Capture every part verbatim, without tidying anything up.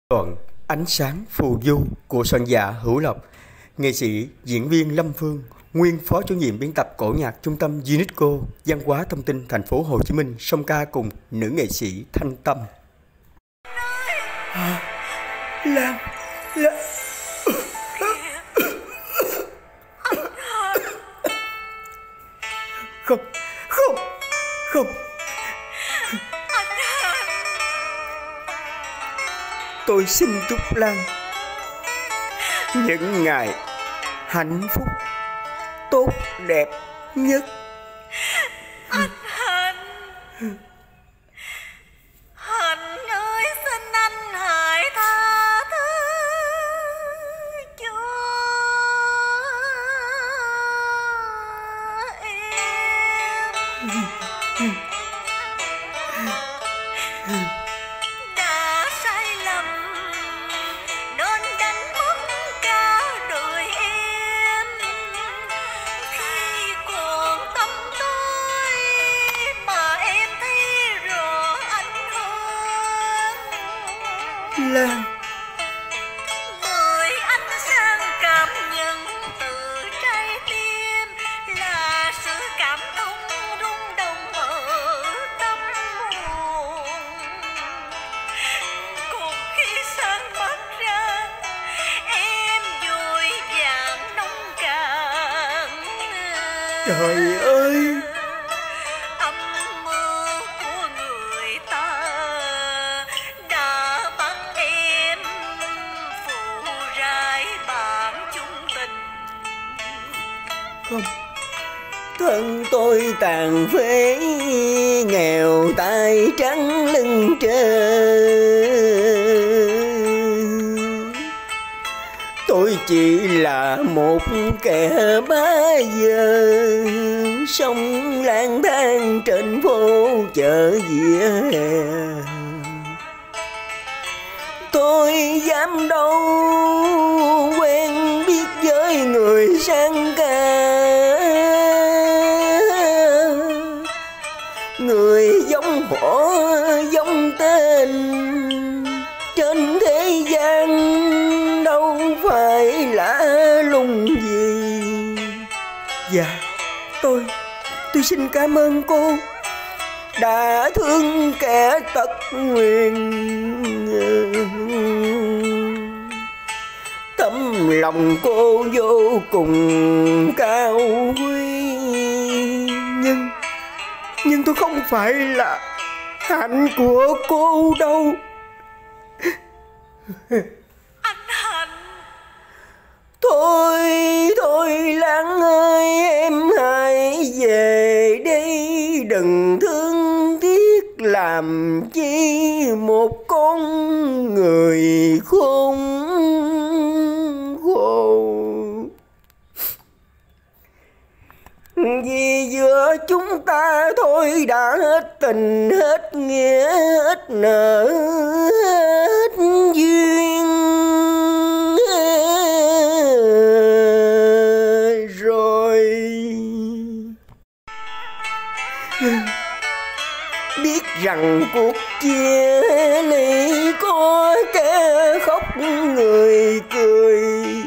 Đoạn Ánh sáng phù du của soạn giả Hữu Lộc, nghệ sĩ diễn viên Lâm Phương, nguyên phó chủ nhiệm biên tập cổ nhạc Trung tâm UNESCO Văn hóa Thông tin Thành phố Hồ Chí Minh, song ca cùng nữ nghệ sĩ Thanh Tâm. À, Lan, Lan. Không, không, không. Tôi xin chúc Lan những ngày hạnh phúc tốt đẹp nhất. Anh Hạnh, Hạnh ơi, xin anh hãy tha thứ cho em. Đã sai lầm nên đánh mất cả đời em. Khi còn tâm tôi mà em thấy rõ anh hơn. Lan, Mời anh sang cảm nhận từ trái tim là sự cảm thông rung động ở tâm hồn. Còn khi sáng mắt ra em vội vàng nông cạn. trời ơi, Âm mưu của người ta đã bắt em phụ rải bản chung tình. không. Thân tôi tàn phế, nghèo tay trắng lưng trơ. Tôi chỉ là một kẻ bá giờ, sống lang thang trên phố chợ vỉa hè. Tôi dám đâu quen biết với người sang ca, người giống họ giống tên trên thế gian đâu phải lạ lùng gì. Dạ, tôi tôi xin cảm ơn cô đã thương kẻ tật nguyền. Tấm lòng cô vô cùng cao quý, nhưng nhưng tôi không phải là hạnh của cô đâu. Anh Hạnh, Thôi, thôi Lan ơi, em hãy về đây, đừng thương tiếc làm chi một con người khôn khôn. Vì giữa chúng ta thôi đã hết tình, hết nghĩa, hết nợ, hết duyên rồi. Biết rằng cuộc chia ly có kẻ khóc người cười.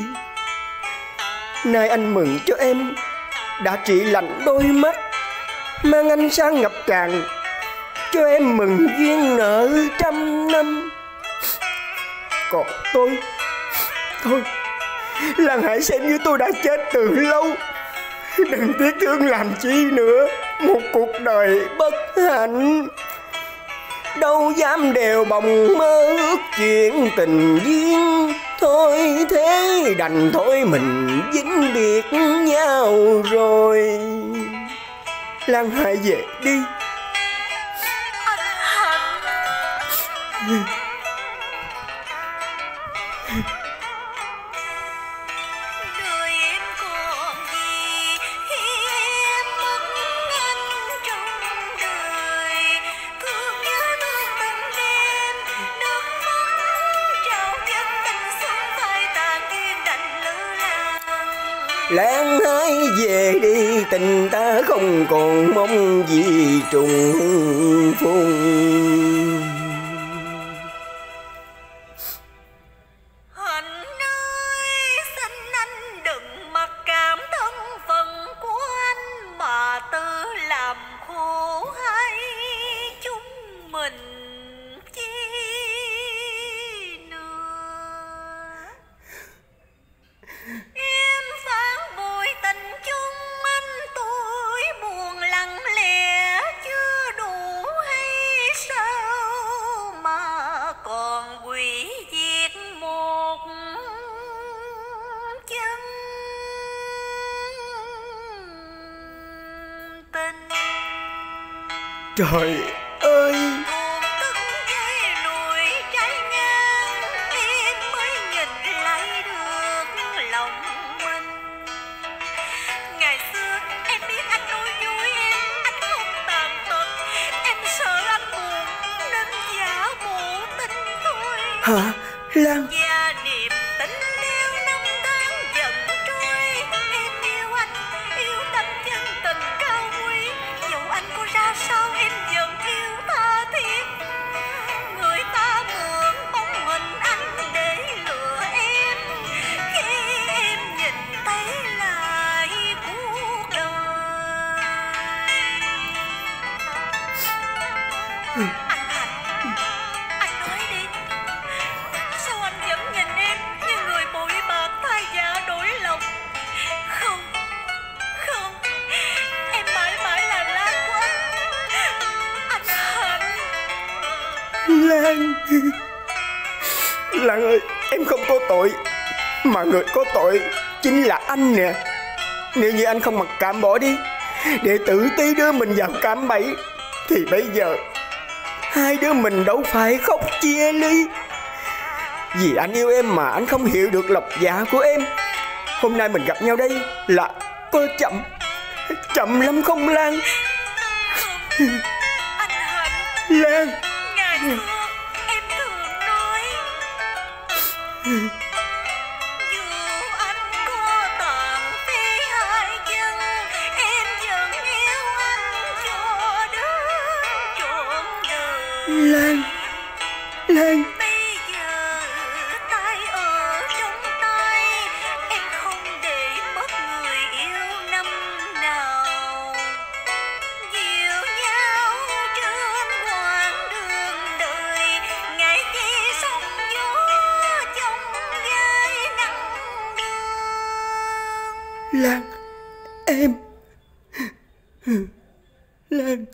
Nay anh mừng cho em đã trị lành đôi mắt, mang ánh sáng ngập tràn cho em mừng duyên nợ trăm năm. Còn tôi, thôi Lan hãy xem như tôi đã chết từ lâu, đừng tiếc thương làm chi nữa. Một cuộc đời bất hạnh đâu dám đèo bồng mơ ước chuyện tình duyên. Thôi thế đành thôi mình vĩnh biệt nhau rồi. Lan hãy về đi. anh Hạnh. Đời em còn gì khi em mất anh trong đời. Thương nhớ thương từng đêm, nước mắt trào dâng tình xuân phai tàn duyên đành lỡ làng. Lan hãy về đi, tình ta không còn mong gì trùng phùng. hủy diệt một chân tình. Trời ơi, Buồn tức với núi trái ngang, em mới nhìn lại được lòng mình. Ngày xưa em biết anh nói vui em, anh không tàn tật. Em sợ anh buồn nên giả bộ tình thôi. hả Lan? Và niềm tình theo năm tháng dần trôi. Em yêu anh, yêu tâm chân tình cao quý. Dẫu anh có ra sao em vẫn yêu tha thiết. Người ta mượn bóng hình anh để lừa em. Khi em nhìn thấy lại cuộc đời. Anh Thành, anh nói đi. Sao anh vẫn nhìn em như người bội bạc thay dạ đổi lòng? Không, không, em mãi mãi là Lan của anh. Anh Thành. Lan, Lan ơi, em không có tội, mà người có tội chính là anh nè. Nếu như anh không mặc cảm bỏ đi để tự tí đưa mình vào cạm bẫy, thì bây giờ hai đứa mình đâu phải khóc chia ly. Vì anh yêu em mà anh không hiểu được lòng dạ của em. Hôm nay mình gặp nhau đây là có chậm, chậm lắm không Lan? Anh Hạnh, Lan, ngày xưa em thường nói dù anh có tàn phế hai chân, em vẫn yêu anh cho đến trọn đời. Lan, Lan. Bây giờ tay ở trong tay, em không để mất người yêu năm nào. Dìu nhau trên quãng đường đời, ngày chi sóng gió trong gai nắng đường. Lan, em. Lan.